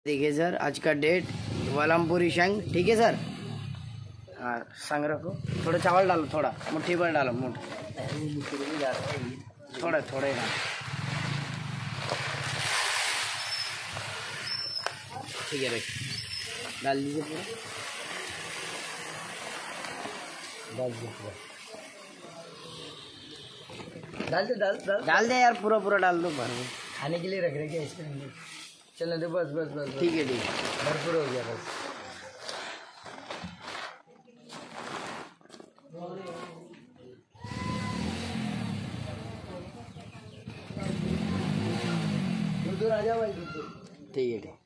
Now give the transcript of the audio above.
देखिए सर, आज का डेट वालमपुरी शंख, ठीक है सर। हाँ, संग रखो। थोड़ा चावल डालो, थोड़ा मुट्ठी पर डालो, थोड़ा थोड़ा ही ठीक है भाई, डाल दीजिए पूरा, डाल दीजिए पूरा, डाल दे यार, पूरा पूरा डाल दो। भर खाने के लिए रख रहे क्या इसके अंदर? चलने दो, बस बस बस, ठीक है, ठीक है, भरपूर हो गया बस। दूर आ जाओ भाई, दूर। ठीक है, ठीक।